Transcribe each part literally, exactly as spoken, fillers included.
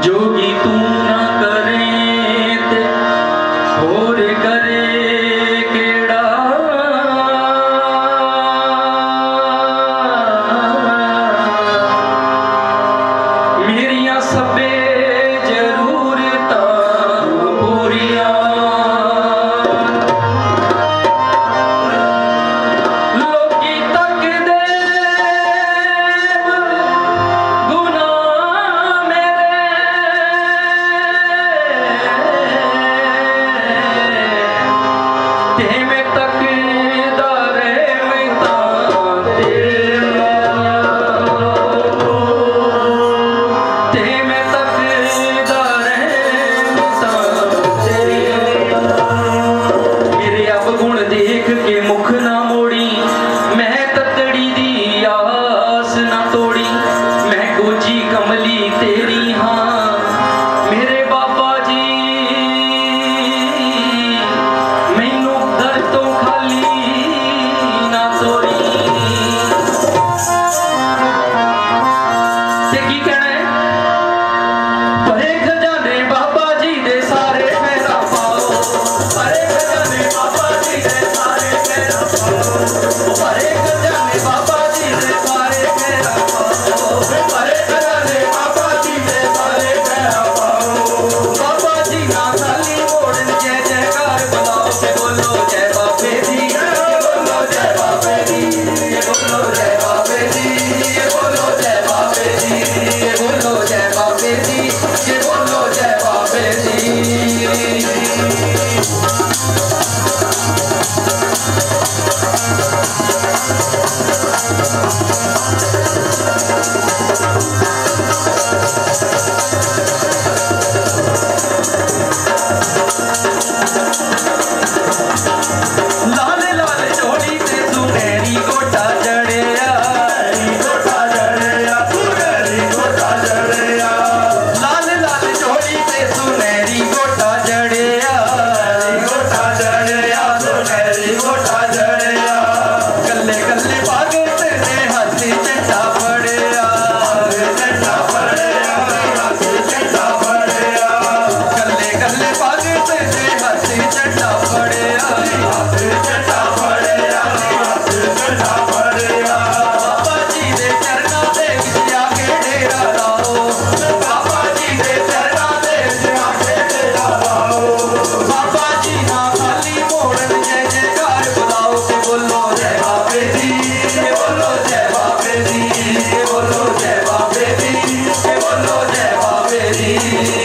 जोगी तू ना करे ते होर करे केड़ा मेरिया सबे जरूरतां पूरियां लोकी तक दे गुनाह मेरे में तक दारे में ताते ते में तक दारे में ताते मेरे अब गुण देख के मुख ना मोड़ी मैं ततड़ी दी आस ना तोड़ी मैं गोजी कमली तेरी हाँ मेरे बाबा जी मैनू दर तो खाली ना तोड़ी ते की कहना है परे खजाने बाबा जी दे सारे मेरा पाओ परे खजाने बाबा जी दे सारे मेरा पाओ परे खजाने बाबा जी दे सारे मेरा पाओ परे खजाने बाबा जी दे सारे मेरा पाओ बाबा जी ना खाली मोड़न जय जयकार बुलाओ के बोलो जय बाबे जी बोलो जय बाबे जी बोलो जय बाबे जी बोलो जय बाबे जी बोलो जय बाबे जी बोलो जय बाबे जी लाल लाल जोड़ी ते सुनहरी गोटा जड़िया गोटा जड़िया सुनहरी गोटा जड़िया लाल लाल जोड़ी ते सुनहरी गोटा जड़िया गोटा जड़िया सुनहरी गोटा जड़िया गले गले पागे तेरे हाथी चट्टा पड़िया चट्टा पड़िया हाथी चट्टा पड़िया गले गले पागे तेरे हाथी चट्टा पड़िया हाथी चट्टा पड़िया हाथी चट्टा पड़िया बाबा जी दे चरना दे विच आके डेरा लाओ बाबा जी दे चरना दे विच आके डेरा लाओ बाबा जी ना खाली मोड़न जय जयकार बुलाओ के बोलो जय बाबे जी बोलो जय बाबे जी बोलो जय बाबे जी बोलो जय बाबे जी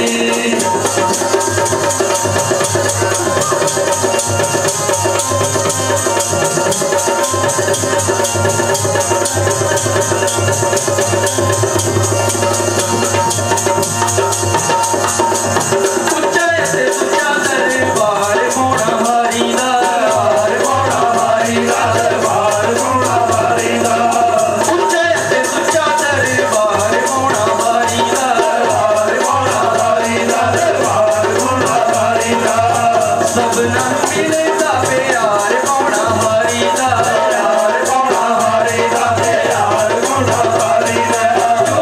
उच्चा से उच्चा दरबार घोड़ा हारी दा घोड़ा हारी दा दरबार घोड़ा हारी दा उच्चा से उच्चा दरबार घोड़ा हारी दा दरबार घोड़ा हारी दा दरबार घोड़ा हारी दा सबना मिलदा प्यार घोड़ा हारी दा प्यार घोड़ा हारी दा प्यार घोड़ा हारी दा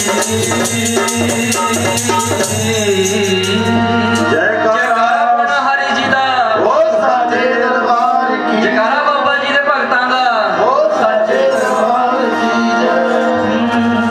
जी